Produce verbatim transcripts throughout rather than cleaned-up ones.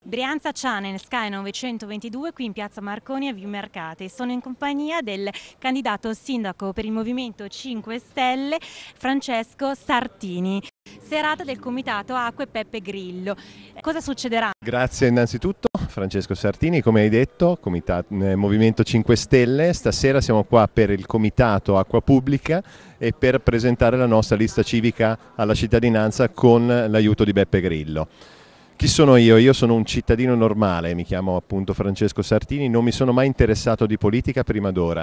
Brianza Channel Sky novecentoventidue qui in piazza Marconi a Vimercate. Sono in compagnia del candidato sindaco per il Movimento cinque Stelle Francesco Sartini. Serata del comitato Acque Beppe Grillo. Cosa succederà? Grazie innanzitutto Francesco Sartini, come hai detto, comitato, eh, Movimento cinque Stelle. Stasera siamo qua per il comitato Acqua Pubblica e per presentare la nostra lista civica alla cittadinanza con l'aiuto di Beppe Grillo. Chi sono io? Io sono un cittadino normale, mi chiamo appunto Francesco Sartini, non mi sono mai interessato di politica prima d'ora.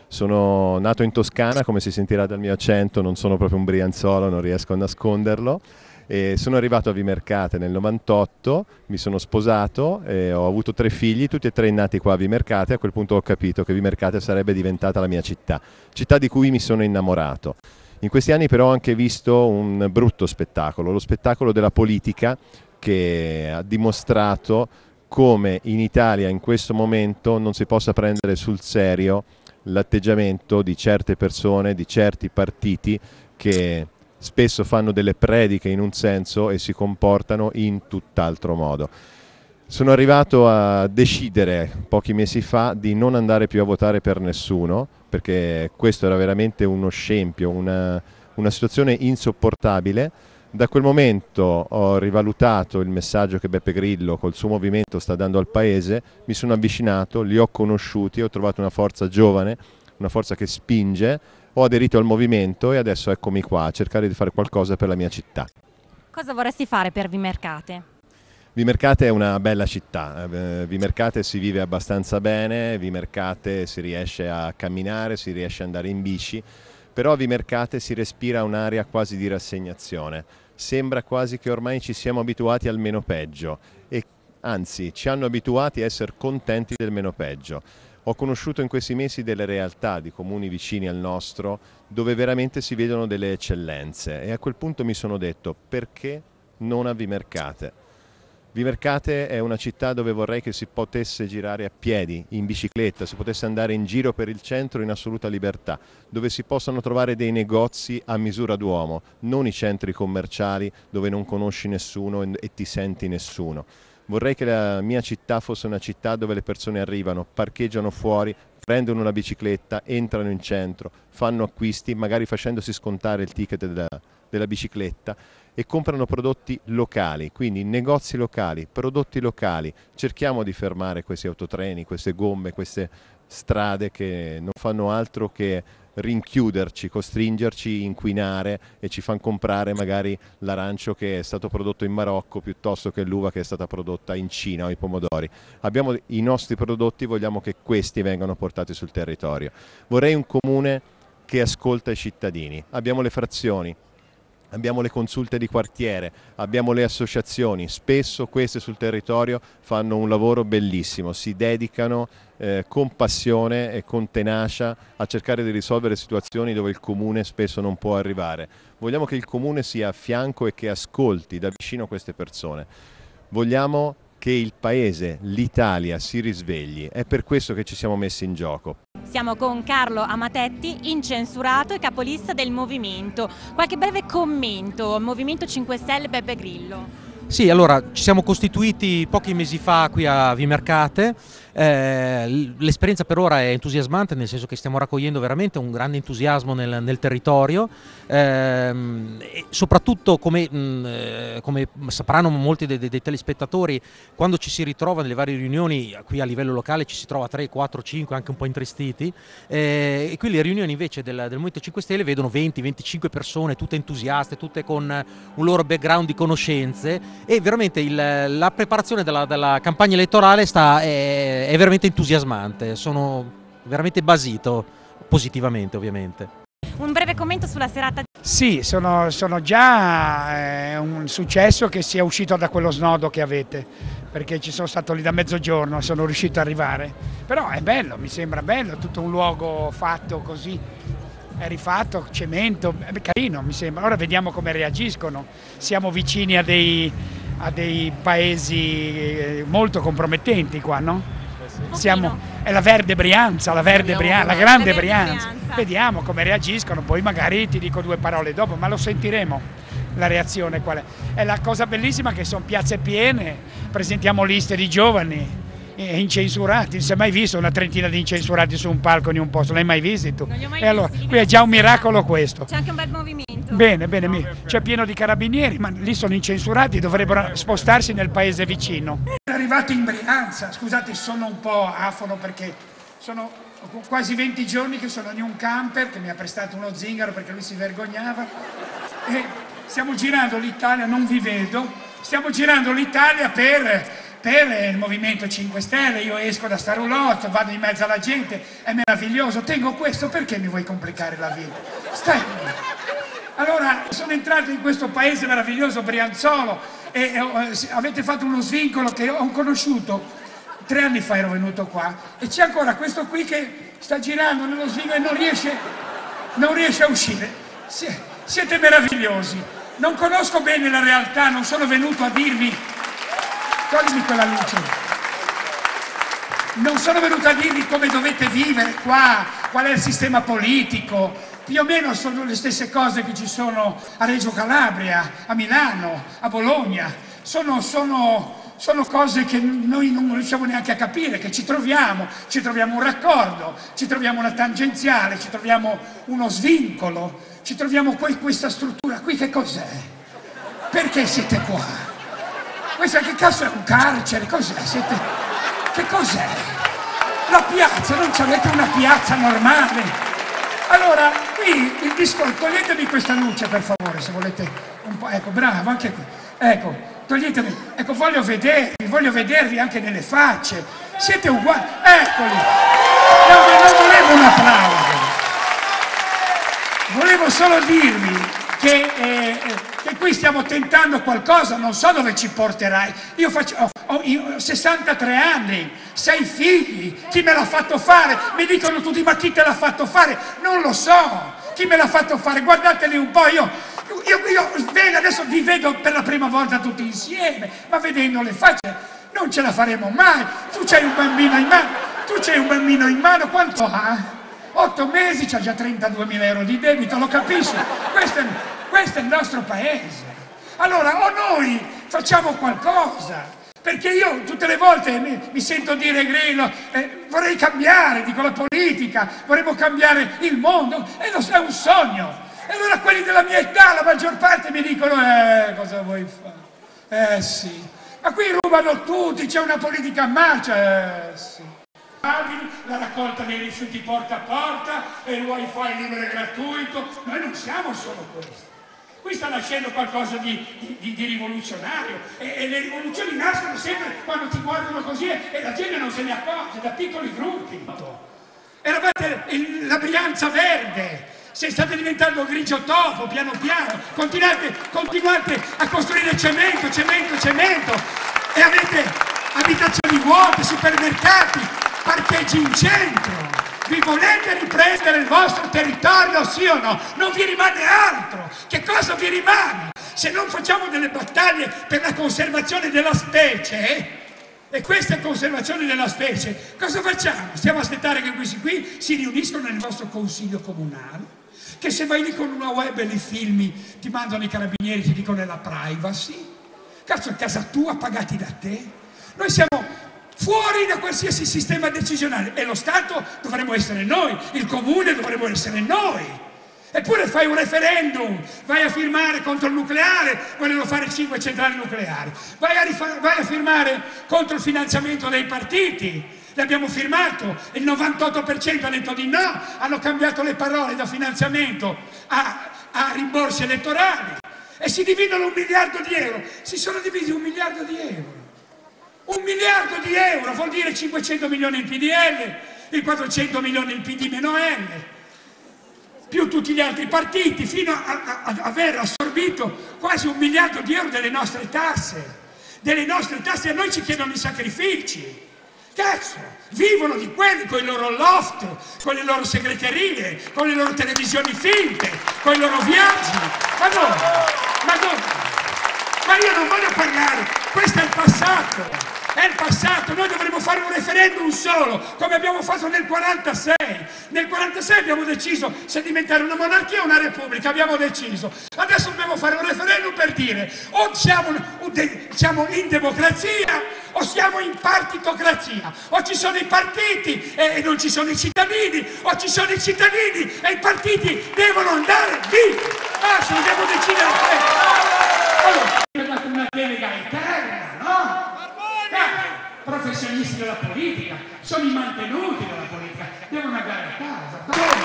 Sono nato in Toscana, come si sentirà dal mio accento, non sono proprio un brianzolo, non riesco a nasconderlo. E sono arrivato a Vimercate nel novantotto, mi sono sposato, e ho avuto tre figli, tutti e tre nati qua a Vimercate. A quel punto ho capito che Vimercate sarebbe diventata la mia città, città di cui mi sono innamorato. In questi anni però ho anche visto un brutto spettacolo, lo spettacolo della politica, che ha dimostrato come in Italia in questo momento non si possa prendere sul serio l'atteggiamento di certe persone, di certi partiti che spesso fanno delle prediche in un senso e si comportano in tutt'altro modo. Sono arrivato a decidere pochi mesi fa di non andare più a votare per nessuno, perché questo era veramente uno scempio, una, una situazione insopportabile. Da quel momento ho rivalutato il messaggio che Beppe Grillo col suo movimento sta dando al paese, mi sono avvicinato, li ho conosciuti, ho trovato una forza giovane, una forza che spinge, ho aderito al movimento e adesso eccomi qua a cercare di fare qualcosa per la mia città. Cosa vorresti fare per Vimercate? Vimercate è una bella città, Vimercate si vive abbastanza bene, Vimercate si riesce a camminare, si riesce ad andare in bici, però a Vimercate si respira un'aria quasi di rassegnazione, sembra quasi che ormai ci siamo abituati al meno peggio e anzi ci hanno abituati a essere contenti del meno peggio. Ho conosciuto in questi mesi delle realtà di comuni vicini al nostro dove veramente si vedono delle eccellenze e a quel punto mi sono detto: perché non a Vimercate? Vimercate è una città dove vorrei che si potesse girare a piedi, in bicicletta, si potesse andare in giro per il centro in assoluta libertà, dove si possano trovare dei negozi a misura d'uomo, non i centri commerciali dove non conosci nessuno e ti senti nessuno. Vorrei che la mia città fosse una città dove le persone arrivano, parcheggiano fuori, prendono una bicicletta, entrano in centro, fanno acquisti, magari facendosi scontare il ticket della, della bicicletta e comprano prodotti locali, quindi negozi locali, prodotti locali. Cerchiamo di fermare questi autotreni, queste gomme, queste strade che non fanno altro che rinchiuderci, costringerci, inquinare e ci fanno comprare magari l'arancio che è stato prodotto in Marocco piuttosto che l'uva che è stata prodotta in Cina o i pomodori. Abbiamo i nostri prodotti, vogliamo che questi vengano portati sul territorio. Vorrei un comune che ascolta i cittadini. Abbiamo le frazioni, abbiamo le consulte di quartiere, abbiamo le associazioni, spesso queste sul territorio fanno un lavoro bellissimo, si dedicano eh, con passione e con tenacia a cercare di risolvere situazioni dove il comune spesso non può arrivare. Vogliamo che il comune sia a fianco e che ascolti da vicino queste persone. Vogliamo che il paese, l'Italia, si risvegli, è per questo che ci siamo messi in gioco. Siamo con Carlo Amatetti, incensurato e capolista del movimento. Qualche breve commento al Movimento cinque Stelle Beppe Grillo? Sì, allora ci siamo costituiti pochi mesi fa qui a Vimercate. Eh, l'esperienza per ora è entusiasmante, nel senso che stiamo raccogliendo veramente un grande entusiasmo nel, nel territorio, eh, e soprattutto come, mh, come sapranno molti dei, dei telespettatori, quando ci si ritrova nelle varie riunioni qui a livello locale ci si trova tre, quattro, cinque, anche un po' intristiti, eh, e qui le riunioni invece del, del Movimento cinque Stelle vedono venti venticinque persone tutte entusiaste, tutte con un loro background di conoscenze e veramente il, la preparazione della, della campagna elettorale sta, è, è veramente entusiasmante, sono veramente basito positivamente ovviamente. Un breve commento sulla serata? Sì, sono, sono già eh, un successo che sia uscito da quello snodo che avete, perché ci sono stato lì da mezzogiorno, sono riuscito ad arrivare, però è bello, mi sembra bello, tutto un luogo fatto così, è rifatto, cemento, è carino mi sembra, ora vediamo come reagiscono, siamo vicini a dei, a dei paesi molto compromettenti qua, no? Siamo, è la Verde Brianza, la Verde Brianza, la grande Brianza. Vediamo come reagiscono, poi magari ti dico due parole dopo, ma lo sentiremo. la reazione qual è. È la cosa bellissima che sono piazze piene, presentiamo liste di giovani incensurati, non si è mai visto una trentina di incensurati su un palco in un posto, l'hai mai visto tu? Non li ho mai e allora, visti, qui è già un miracolo questo. C'è anche un bel movimento. Bene, bene, c'è pieno di carabinieri, ma lì sono incensurati, dovrebbero spostarsi nel paese vicino. Sono arrivato in Brianza, scusate, sono un po' afono perché sono quasi venti giorni che sono in un camper che mi ha prestato uno zingaro perché lui si vergognava e stiamo girando l'Italia, non vi vedo, stiamo girando l'Italia per... per il Movimento cinque Stelle. Io esco da sta roulotte, vado in mezzo alla gente, è meraviglioso, tengo questo, perché mi vuoi complicare la vita? Stai lì. Allora, sono entrato in questo paese meraviglioso, Brianzolo, e, e avete fatto uno svincolo che ho conosciuto, tre anni fa ero venuto qua, e c'è ancora questo qui che sta girando nello svincolo e non riesce, non riesce a uscire. Siete meravigliosi, non conosco bene la realtà, non sono venuto a dirvi... Toglimi quella luce. Non sono venuto a dirvi come dovete vivere qua, qual è il sistema politico. Più o meno sono le stesse cose che ci sono a Reggio Calabria, a Milano, a Bologna. Sono, sono, sono cose che noi non riusciamo neanche a capire, che ci troviamo. Ci troviamo un raccordo, ci troviamo una tangenziale, ci troviamo uno svincolo, ci troviamo qui, questa struttura qui. Che cos'è? Perché siete qua? Questa che cazzo è un carcere? Cos'è? Siete... Che cos'è? La piazza, non c'avete una piazza normale? Allora, qui il discorso, toglietemi questa luce per favore, se volete un po', ecco, bravo, anche qui, ecco, toglietemi, ecco, voglio vedervi, voglio vedervi anche nelle facce, siete uguali, eccoli, non, non volevo un applauso, volevo solo dirvi che... Eh, che qui stiamo tentando qualcosa, non so dove ci porterai. Io faccio, ho, ho, ho sessantatré anni, sei figli, chi me l'ha fatto fare? Mi dicono tutti, ma chi te l'ha fatto fare? Non lo so, chi me l'ha fatto fare? Guardateli un po', io, io, io vedo, adesso vi vedo per la prima volta tutti insieme, ma vedendo le facce non ce la faremo mai. Tu c'hai un bambino in mano, tu c'hai un bambino in mano, quanto ha? Otto mesi, c'ha già trentaduemila euro di debito, lo capisci? Questo è... Questo è il nostro paese. Allora o noi facciamo qualcosa, perché io tutte le volte mi, mi sento dire Grillo, eh, vorrei cambiare, dico la politica, vorremmo cambiare il mondo, e lo, è un sogno. E allora quelli della mia età, la maggior parte mi dicono, eh, cosa vuoi fare? Eh sì, ma qui rubano tutti, c'è una politica a marcia, eh sì. La raccolta dei rifiuti porta a porta, e il wifi libero e gratuito, noi non siamo solo questo. Qui sta nascendo qualcosa di, di, di rivoluzionario e, e le rivoluzioni nascono sempre quando ti guardano così e, e la gente non se ne accorge, da piccoli gruppi. Eravate il, la Brianza verde, se state diventando grigio topo piano piano, continuate, continuate a costruire cemento, cemento, cemento e avete abitazioni vuote, supermercati, parcheggi in centro. Vi volete riprendere il vostro territorio, sì o no? Non vi rimane altro. Che cosa vi rimane? Se non facciamo delle battaglie per la conservazione della specie, e questa è conservazione della specie, cosa facciamo? Stiamo a aspettare che questi qui si riuniscono nel vostro consiglio comunale? Che se vai lì con una web e li filmi, ti mandano i carabinieri, ti dicono è la privacy? Cazzo, è casa tua, pagati da te? Noi siamo... fuori da qualsiasi sistema decisionale, e lo Stato dovremmo essere noi, il comune dovremmo essere noi. Eppure fai un referendum, vai a firmare contro il nucleare, vogliono fare cinque centrali nucleari, vai a, vai a firmare contro il finanziamento dei partiti, l'abbiamo firmato, il novantotto per cento ha detto di no, hanno cambiato le parole da finanziamento a, a rimborsi elettorali, e si dividono un miliardo di euro, si sono divisi un miliardo di euro. Un miliardo di euro vuol dire cinquecento milioni il P D L, il quattrocento milioni il P D meno L, più tutti gli altri partiti, fino a, a, a aver assorbito quasi un miliardo di euro delle nostre tasse. Delle nostre tasse, a noi ci chiedono i sacrifici. Cazzo, vivono di quelli con i loro loft, con le loro segreterie, con le loro televisioni finte, con i loro viaggi. Ma dove? Ma dove? Ma io non voglio parlare, questo è il passato. È il passato, noi dovremmo fare un referendum referendum solo, come abbiamo fatto nel quarantasei. Nel quarantasei abbiamo deciso se diventare una monarchia o una repubblica, abbiamo deciso. Adesso dobbiamo fare un referendum per dire o siamo, siamo in democrazia o siamo in partitocrazia, o ci sono i partiti e non ci sono i cittadini, o ci sono i cittadini e i partiti devono andare via. Ah, se dobbiamo decidere questo. Allora, è dato una delega eterna, no? Eh, professionisti della politica, sono i mantenuti della politica, devono andare a casa. Come?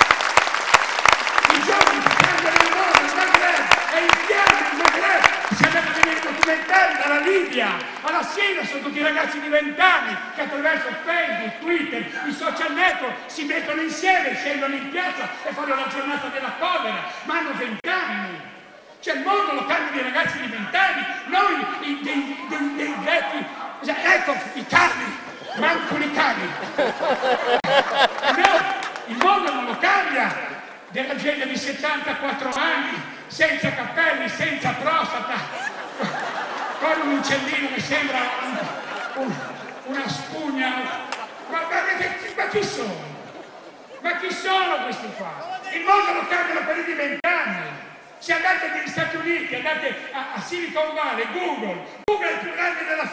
I giovani cambiano il mondo, il Maghreb, e il piano del Maghreb. Si andate a vedere i documentari dalla Libia alla Siria, sono tutti ragazzi di vent'anni che attraverso Facebook, Twitter, i social network si mettono insieme, scendono in piazza e fanno la giornata della povera, ma hanno vent'anni. Cioè il mondo lo cambiano i ragazzi di vent'anni, non i, dei, dei, dei vecchi, cioè, ecco i cani, mancano i cani. No, il mondo non lo cambia. Della gente di settantaquattro anni, senza capelli, senza prostata, con un uccellino che sembra un, un, una spugna. Ma, ma, ma chi sono? Ma chi sono questi qua? Il mondo lo cambiano per i di vent'anni. Se andate negli Stati Uniti, andate a, a Silicon Valley, Google, Google è il più grande della